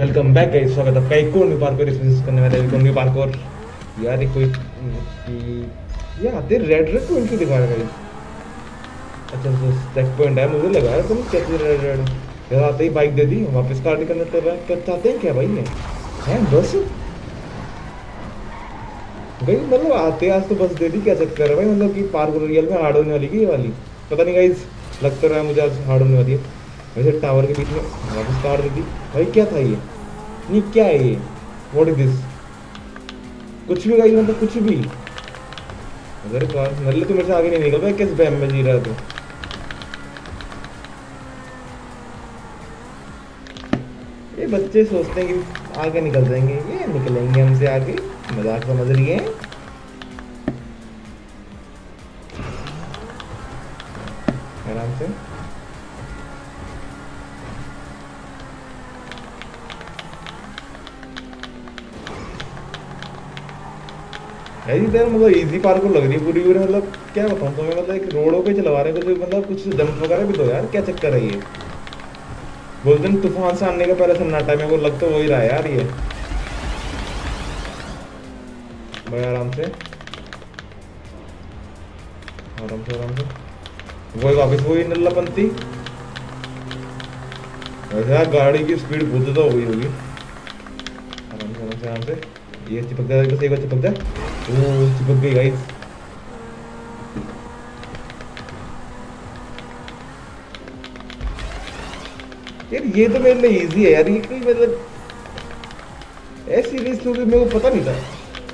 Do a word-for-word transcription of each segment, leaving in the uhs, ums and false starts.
Welcome back guys, स्वागत है आपका एक और न्यू पार्कोर रिसर्च करने वाले एक और न्यू पार्कोर। यार ये कोई ये आते रेड रेड पॉइंट क्यों दिखा रहा है? अच्छा तो चेक पॉइंट है, मुझे लगा यार तुम कैसे रेड रेड यार आते ही बाइक दे दी, वापस कार निकलने तो रहा क्या चाहते हैं क्या भाई ये हैं बस भाई, मतलब आते आज तो बस दे दी, क्या चक्कर है भाई? मतलब कि पार्कोर रियल में हार्ड होने वाली की ये वाली पता नहीं गाइस, लग तो रहा है मुझे आज हार्ड होने वाली है। वैसे टावर के बीच में वापस कार दे दी भाई, क्या था ये? नहीं क्या है ये? What is this? कुछ भी गाइस, मतलब कुछ भी। अगर कार नल्ले तो मेरे से आगे नहीं निकल रहा, किस बैम में जी रहा तू? ये बच्चे सोचते हैं कि आगे निकल जाएंगे, ये निकलेंगे हमसे आगे, मजाक समझ रही है? आराम से इधर मतलब इजी पार्क लग रही है पूरी पूरी, मतलब क्या बताऊं तुम्हें, मतलब एक रोडों पे चलवा रहे हैं कुछ, मतलब कुछ जंप वगैरह भी दो यार, क्या चक्कर है ये? बोलते हैं तूफान से आने का पहले सन्नाटा, मेरे को लग तो वही रहा है यार ये। भाई आराम से आराम से आराम से वही वापस वही नल्लापंती। वैसे यार गाड़ी की स्पीड बहुत तो हुई होगी। आराम से आराम से आराम से ये चिपक जाए, बस एक बार चिपक जाए। ओ चिपक गई गाइस। यार ये तो मेरे लिए इजी है यार, ये कोई मतलब ऐसी रेस तो मेरे को पता नहीं था।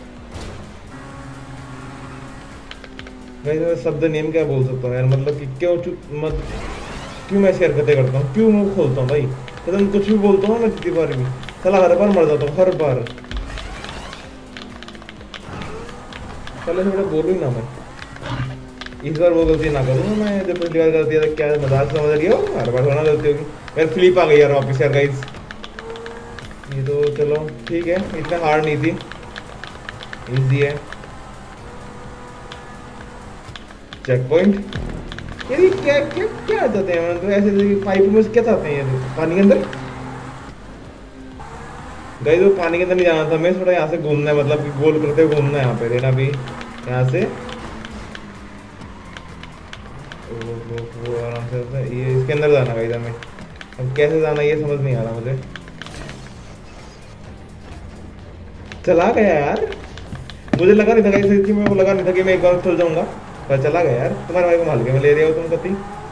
मैं शब्द नेम क्या बोल सकता हूँ यार, मतलब कि क्यों मत क्यों मैं ऐसी हरकतें करता हूँ, क्यों मुंह खोलता हूँ भाई? मतलब तो कुछ भी बोलता हूँ ना कितनी बार भी, चला हर बार मर जाता हूँ हर बार। पहले से बड़ा बोलूँ ही ना मैं, इस बार वो गलती ना करूँ मैं जब पहली बार गलती है। क्या मजाक समझ रही हो? हर बार थोड़ा गलती होगी। मेरे फ्लिप आ गई यार वापिस यार गाइस। ये तो चलो ठीक है, इतना हार्ड नहीं थी, इजी है। चेक पॉइंट यार, ये क्या क्या क्या चाहते हैं मतलब ऐसे पाइप में क्या चाहते हैं ये पानी के अंदर? गाइस वो पानी के अंदर नहीं जाना था, मैं थोड़ा यहाँ से घूमना है, मतलब कि गोल करते हुए घूमना है यहाँ पे, देना भी यहाँ से वो वो वो आराम से ये इसके अंदर जाना गाइस हमें। अब कैसे जाना ये समझ नहीं आ रहा मुझे। चला गया यार, मुझे लगा नहीं था गाइस, सच्ची में वो लगा नहीं था कि मैं एक बार चल जाऊंगा, पर चला गया यार। तुम्हारे भाई को माल के में ले रहे हो तुम कति।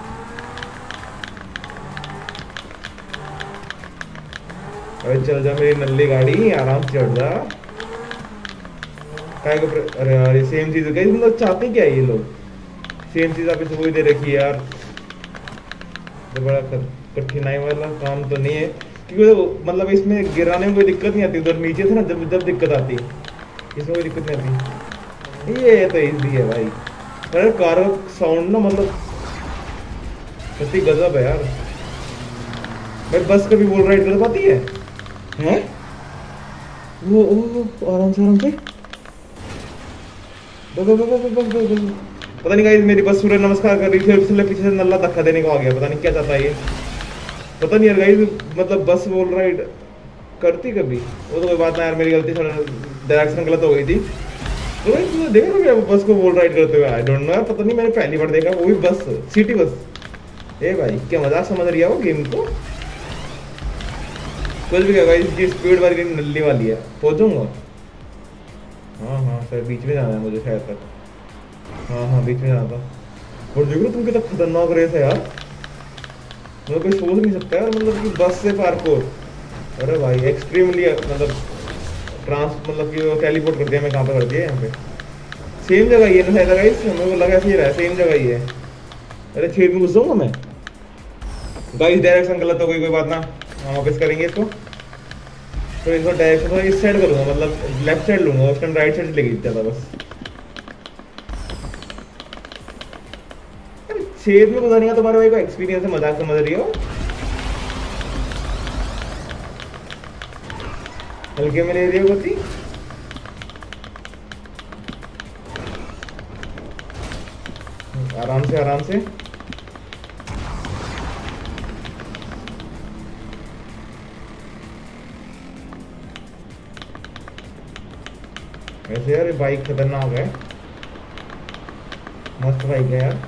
अरे चल जा मेरी नल्ली गाड़ी, आराम से चढ़ जा। काय को अरे यार ये सेम चीज गाइस, मतलब चाहते क्या है ये लोग? सेम चीज आप इसे वही दे रखी है यार, तो बड़ा कठिनाई वाला काम तो नहीं है, क्योंकि मतलब इसमें गिराने में कोई दिक्कत नहीं आती। उधर नीचे से ना जब जब दिक्कत आती, इसमें कोई दिक्कत नहीं आती। ये तो इजी है भाई। अरे कार का साउंड ना मतलब सच्ची गजब है यार। भाई बस कभी वॉल राइड कर पाती है हैं? वो ओ आराम से आराम से बस बस बस बस बस बस। पता नहीं गाइस मेरी बस सूर्य नमस्कार कर रही थी और इसलिए पीछे से नल्ला धक्का देने को आ गया, पता नहीं क्या चाहता है ये, पता नहीं यार गाइस। मतलब बस वॉल राइड करती कभी, वो तो कोई बात ना यार, मेरी गलती, डायरेक्शन गलत हो गई थी। तो भाई देख रहे हो बस को वॉल राइड करते हुए? आई डोंट नो यार, पता नहीं, मैंने पहली बार देखा, वो भी बस सिटी बस। ए भाई क्या मजाक समझ रही है वो गेम को? कुछ भी क्या गाइस, इसकी स्पीड वाली नल्ली वाली है, पहुंचूंगा। हाँ हाँ सर बीच में जाना है मुझे शायद तक, हाँ हाँ बीच में जाना था। और देखो तुम कितना खतरनाक रेस है यार, मतलब कोई सोच नहीं सकता यार, मतलब कि बस से पार्कोर। अरे भाई एक्सट्रीमली मतलब ट्रांस मतलब कि वो टेलीपोर्ट कर दिया, मैं कहाँ पे कर दिया यहाँ पे? सेम जगह ही है ना शायद गाइस, मेरे को लगा ऐसे ही रहा है, सेम जगह ही है। अरे छेद में घुस जाऊंगा मैं गाइस, डायरेक्शन गलत हो गई, कोई बात ना, हम वापस करेंगे इसको। तो इसको डायरेक्शन थोड़ा इस साइड करूँगा, मतलब लेफ्ट साइड लूंगा, उस टाइम राइट साइड लेके जाता बस। छेद में गुजरने का तुम्हारे भाई को एक्सपीरियंस है, मजाक समझ रही हो? हल्के में ले रही हो गति, आराम से आराम से। वैसे यार ये बाइक खतरनाक है, मस्त बाइक है यार।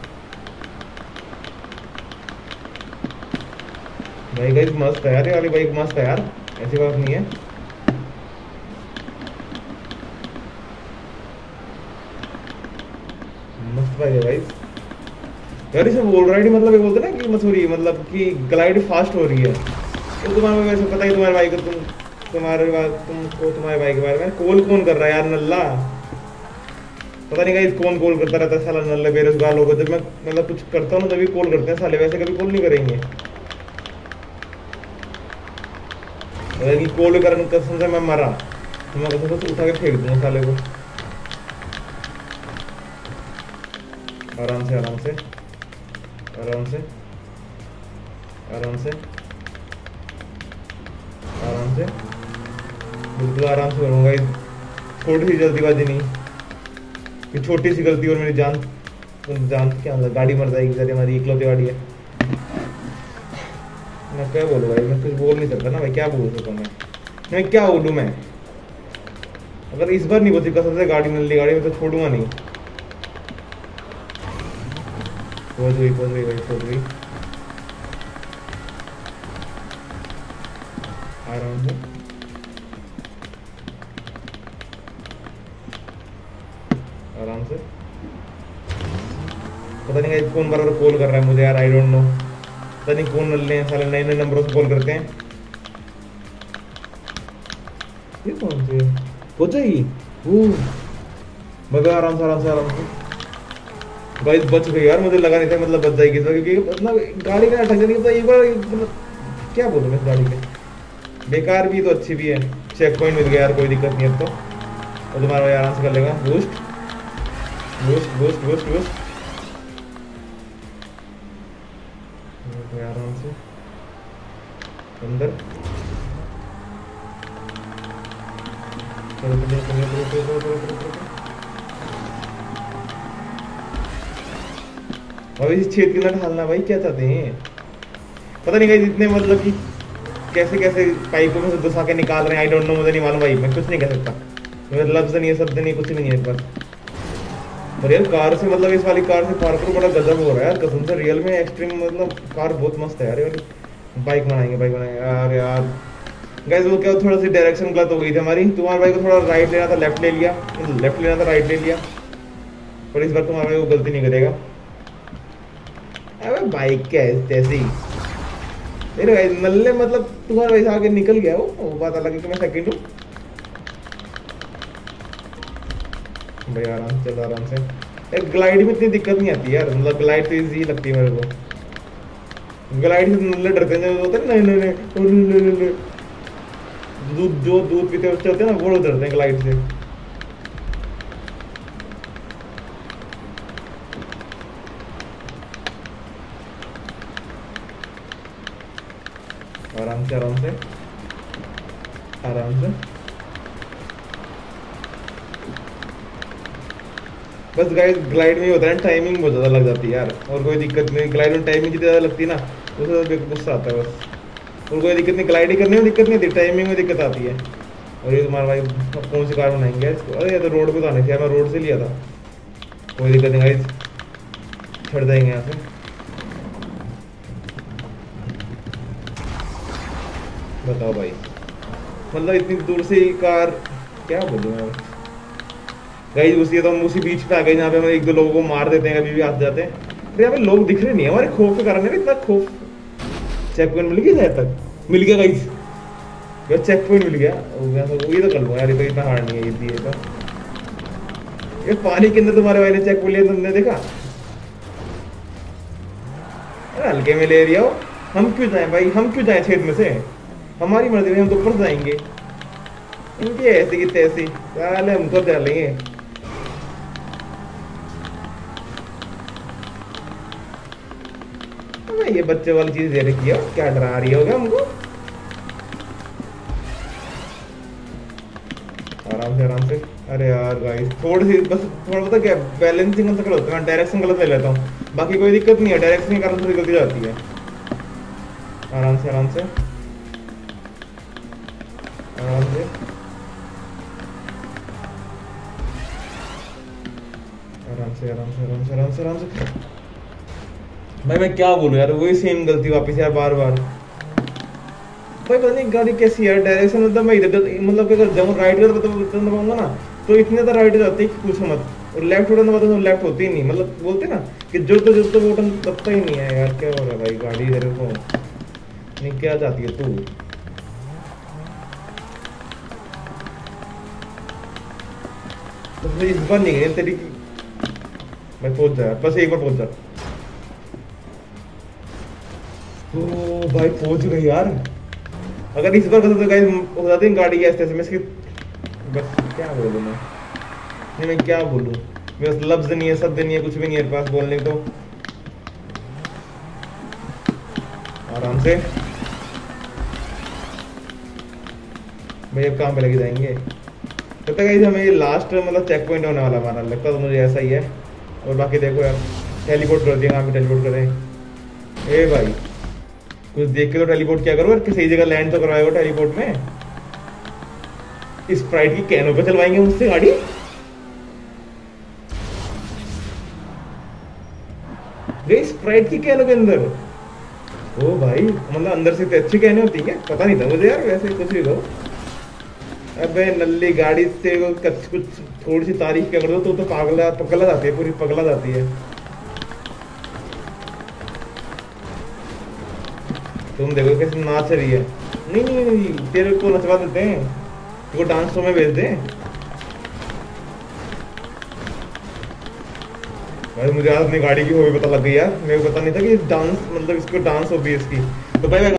भाई गाइस मस्त है यार, ये वाली बाइक मस्त है यार, ऐसी बात नहीं है। मस्त बाइक है गाइस यार। इसे वॉल राइड मतलब ये बोलते ना कि मसूरी मतलब कि ग्लाइड फास्ट हो रही है। तो तुम्हारे वैसे पता ही तुम्हारे भाई को, तुम तुम्हारे बात तुमको तुम्हारे भाई के बारे में कॉल कौन कर रहा है यार नल्ला। पता नहीं गाइस कौन कॉल करता रहता है साला नल्ला बेरोजगार लोगों। जब मैं मतलब कुछ करता हूँ ना तभी कॉल करते हैं साले, वैसे कभी कॉल नहीं करेंगे। अगर कॉल करने कसम से मैं मरा तो मैं कसम से उठा के फेंक दूंगा साले को। आराम से आराम से आराम से आराम से आराम से बिल्कुल आराम से करूँगा। थोड़ी सी जल्दीबाजी नहीं, कि छोटी सी गलती और मेरी जान जान क्या मतलब गाड़ी मर जाएगी जरा, हमारी इकलौती गाड़ी है। मैं क्या बोलूँ भाई, मैं कुछ बोल नहीं सकता ना भाई, क्या बोल सकता मैं मैं क्या बोलूँ मैं। अगर इस बार नहीं बोलती कसम से गाड़ी मिल ली गाड़ी में तो छोड़ूंगा नहीं। पहुंच गई पहुंच गई भाई पहुंच गई। आराम से आराम से। पता नहीं गाइस कौन बार बार कॉल कर रहा है मुझे यार, आई डोंट नो। पता नहीं कौन नल्ले हैं साले, नए नए नंबरों से कॉल करते हैं। ये कौन से हो जाएगी मगर आराम से आराम से आराम से। गाइस बच गई यार, मुझे लगा नहीं था मतलब बच जाएगी तो, क्योंकि मतलब गाड़ी का ठग जाएगी तो एक बार मतलब क्या बोलूं मैं इस गाड़ी के। बेकार भी तो अच्छी भी है। चेक पॉइंट मिल गया यार, कोई दिक्कत नहीं है। तो और तुम्हारा भाई आराम से कर लेगा। Boost boost boost boost boost आराम से अंदर। अब इस छेद के अंदर ढालना भाई, क्या चाहते हैं पता नहीं। इतने मतलब कि कैसे कैसे पाइपों में से घुसा के निकाल रहे हैं, आई डोंट नो, मुझे नहीं मालूम भाई, मैं कुछ नहीं कह सकता। मेरा लफ्ज नहीं है, शब्द नहीं है, कुछ भी नहीं है इस बार। और यार कार से मतलब इस वाली कार से पार्कोर बड़ा गजब हो रहा है यार कसम से, रियल में एक्सट्रीम मतलब कार बहुत मस्त है यार। यार बाइक बनाएंगे बाइक बनाएंगे यार यार गाइस। वो क्या थोड़ा सी डायरेक्शन गलत हो गई थी हमारी। तुम्हारे भाई को थोड़ा राइट लेना था, लेफ्ट ले लिया, लेफ्ट लेना था राइट ले लिया। पर इस बार तुम्हारा भाई वो गलती नहीं करेगा। अबे बाइक क्या है जैसी मेरे भाई नल्ले मतलब तुम्हारे भाई से आगे निकल गया वो, वो बात अलग है कि मैं सेकंड हूँ भाई। आराम से चलो आराम से यार। ग्लाइड में इतनी दिक्कत नहीं आती यार, मतलब ग्लाइड तो इजी लगती है मेरे को। ग्लाइड से नल्ले डरते हैं होते हैं नहीं नहीं नहीं दूध जो दूध पीते बच्चे होते हैं ना वो डरते हैं ग्लाइड से। आराम से आराम से आराम से बस गाइस। ग्लाइड में होता है टाइमिंग बहुत ज़्यादा लग जाती है यार, और कोई दिक्कत नहीं। ग्लाइड में टाइमिंग जितनी ज़्यादा लगती है ना उससे गुस्सा आता है बस, और कोई दिक्कत नहीं। ग्लाइडिंग करने में दिक्कत नहीं आती, टाइमिंग में दिक्कत आती है। और ये तुम्हारा भाई कौन सी कार बनाएंगे इसको, अरे ये तो रोड पे तो आने थे, मैं रोड से लिया था। कोई दिक्कत नहीं गाइस, छड़ जाएंगे यहाँ से। बताओ भाई मतलब इतनी दूर से कार क्या बोलूँ मैं गाइस। उसी तो हम उसी बीच पे आ गए जहाँ पे हम एक दो लोगों को मार देते हैं, कभी भी आते जाते हैं। अरे यहाँ पे लोग दिख रहे नहीं है, हमारे खौफ के कारण है इतना खौफ। चेक पॉइंट मिल गया शायद तक, मिल गया गाइस यार, चेक पॉइंट मिल गया। ये तो कर लूँगा यार, ये तो इतना हार्ड नहीं है ये ये तो। ये पानी के अंदर तुम्हारे भाई ने चेक पॉइंट लिया, तुमने देखा हल्के में ले लिया हो। हम क्यों जाएं भाई, हम क्यों जाएं छेद में से, हमारी मर्जी में हम तो ऊपर जाएंगे। इनकी ऐसी की तैसी साले हम तो डालेंगे। ये बच्चे वाली चीज दे रखी है, क्या डरा रही होगा हमको। आराम से आराम से। अरे यार गाइस थोड़ी सी बस थोड़ा बहुत क्या बैलेंसिंग गलत होता है, डायरेक्शन गलत ले लेता हूँ, बाकी कोई दिक्कत नहीं है। डायरेक्शन के कारण थोड़ी गलती जाती है। आराम से आराम से आराम से आराम से आराम से आराम से आराम से आराम से। भाई मैं क्या बोलूं यार, वही सेम गलती वापस यार बार बार। भाई पता नहीं गाड़ी कैसी है डायरेक्शन, मतलब मैं इधर मतलब अगर जाऊँ राइट कर तो दबाऊंगा ना तो इतने ज़्यादा राइट हो जाती है कि पूछो मत, और लेफ्ट उड़ाना मतलब तो लेफ्ट होती ही नहीं, मतलब बोलते ना कि जो तो जो तो वो बटन दबता ही नहीं है यार। क्या हो रहा है भाई गाड़ी इधर को नहीं, क्या चाहती है तू? तो इस बार नहीं गई तेरी की भाई, पहुंच जा बस एक बार पहुंच जा। ओ भाई पहुंच गई यार। अगर इस बार तो गाइस हो जाती गाड़ी ऐसे ऐसे मैं इसकी बस क्या बोलूं मैं, नहीं मैं क्या बोलूं, मेरे पास लफ्ज नहीं है, शब्द नहीं है, कुछ भी नहीं है मेरे पास बोलने को। आराम से भाई, अब कहाँ पे लेके जाएंगे? पता है हमें ये लास्ट मतलब चेक पॉइंट होने वाला हमारा, लगता तो मुझे ऐसा ही है। और बाकी देखो यार टेलीपोर्ट कर दिया, कहाँ पे टेलीपोर्ट करें? ए भाई कुछ देख के तो टेलीपोर्ट क्या करो यार, कि सही जगह लैंड तो करवाएगा टेलीपोर्ट में। स्प्राइट की कैनों पे चलवाएंगे मुझसे गाड़ी? गई स्प्राइट की कैनों के अंदर? ओ भाई मतलब अंदर से इतनी अच्छी कैने होती है क्या? पता नहीं था मुझे यार, वैसे कुछ भी कहो। अबे नल्ली गाड़ी से कुछ कुछ थोड़ी सी तारीफ क्या कर दो तो तो पागला पगला जाती है, पूरी पगला जाती है। तुम देखो कैसे नाच रही है। नहीं नहीं नहीं तेरे को नचवा देते हैं, तेरे को डांस शो में भेज दे। भाई मुझे आज अपनी गाड़ी की वो भी पता लग गई यार, मेरे को पता नहीं था कि डांस मतलब इसको डांस हो भी इसकी। तो भाई